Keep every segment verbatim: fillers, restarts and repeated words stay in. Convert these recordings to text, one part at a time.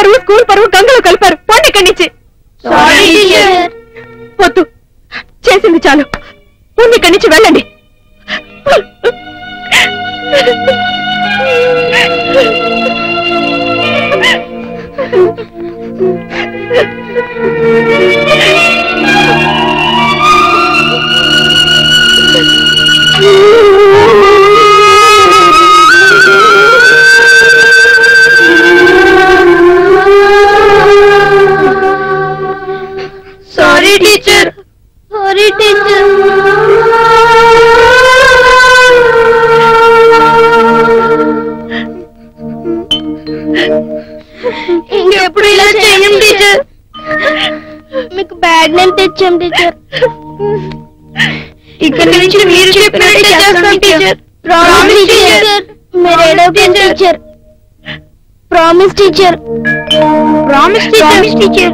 పరువు స్కూల్ పరువు గంగలో కలిపారు. పోండి ఇక్కడి నుంచి. వద్దు, చేసింది చాలు. పోండి ఇక్కడి నుంచి, వెళ్ళండి. Sorry teacher, sorry teacher. ఇంకెప్పుడు ఇలా చేయం టీచర్. మీకు బ్యాడ్ నేమ్ తెచ్చాం టీచర్. ఇక్కడ నుంచి మీరు చెప్పినట్టే చేస్తాం టీచర్. Promise teacher. మీరు ఏడవకండి teacher. Promise teacher. Promise promise teacher.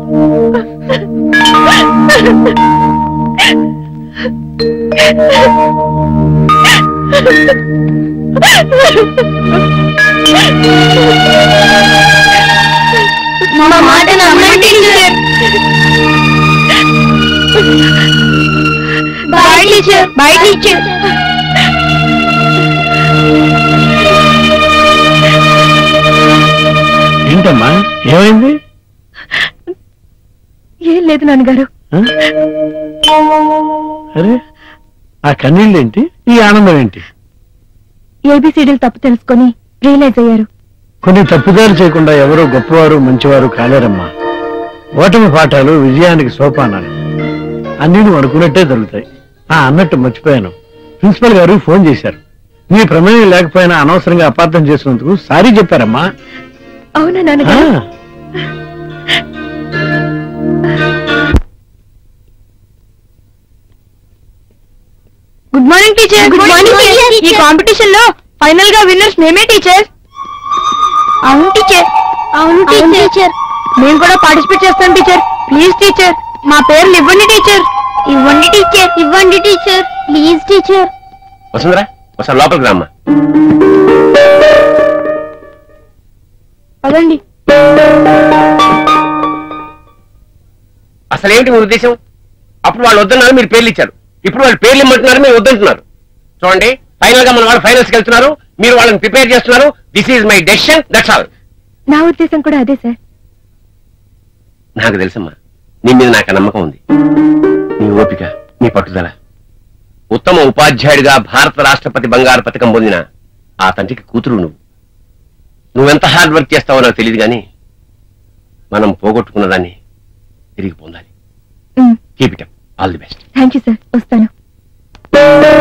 మా మాట నమ్మండి teacher. Bye teacher. Bye teacher. ఏంటమ్మా, ఏమైంది? ఏం లేదు నాన్నగారు. అరే, ఆ కన్నీళ్ళేంటి, ఈ ఆనందం ఏంటి? ఏబిసిడీలు తప్పు తెలుసుకొని రియలైజ్ అయ్యారు. కొన్ని తప్పుదారు చేయకుండా ఎవరో గొప్పవారు మంచివారు కాలేరమ్మా. ఓటమి పాఠాలు విజయానికి సోపానాలు. అన్నీ నువ్వు అనుకున్నట్టే జరుగుతాయి. ఆ అన్నట్టు మర్చిపోయాను, ప్రిన్సిపల్ గారు ఫోన్ చేశారు. మీ ప్రమేయం లేకపోయినా అనవసరంగా అపార్థం చేసినందుకు సారీ చెప్పారమ్మా. అవునా నాన్నగారు? Good morning teacher. Good morning teacher. ఈ కాంపిటీషన్ లో ఫైనల్ గా విన్నర్స్ మేమే టీచర్. అవును టీచర్. అవును టీచర్. మేము కూడా పార్టిసిపేట్ చేస్తాం టీచర్. ప్లీజ్ టీచర్, మా పేర్లు ఇవ్వండి టీచర్. ఇవ్వండి టీచర్. ఇవ్వండి టీచర్. Please teacher. వసుంధరా, ఒకసారి లోపలికి రామ్మా. పదండి. అసలేమిటి మీ ఉద్దేశం? అప్పుడు వాళ్ళు వద్దన్నారు, మీరు పేర్లు ఇచ్చారు. ఇప్పుడు వాళ్ళు పేర్లు ఇమ్మంటున్నారు, మీరు వద్దంటున్నారు. చూడండి, ఫైనల్ గా మన వాళ్ళు ఫైనల్స్కి వెళ్తున్నారు, మీరు వాళ్ళని ప్రిపేర్ చేస్తున్నారు. This is my decision, that's all. నా ఉద్దేశం కూడా అదే సార్. నాకు తెలుసమ్మా, నీ మీద నాకు నమ్మకం ఉంది. నీ ఓపిక, నీ పట్టుదల. ఉత్తమ ఉపాధ్యాయుడిగా భారత రాష్ట్రపతి బంగారు పథకం పొందిన ఆ తండ్రికి కూతురు నువ్వు. నువ్వెంత హార్డ్ వర్క్ చేస్తావో నాకు తెలియదు, కానీ మనం పోగొట్టుకున్న దాన్ని తిరిగి పొందాలి. Keep it up. All the best. Thank you sir. వస్తాను.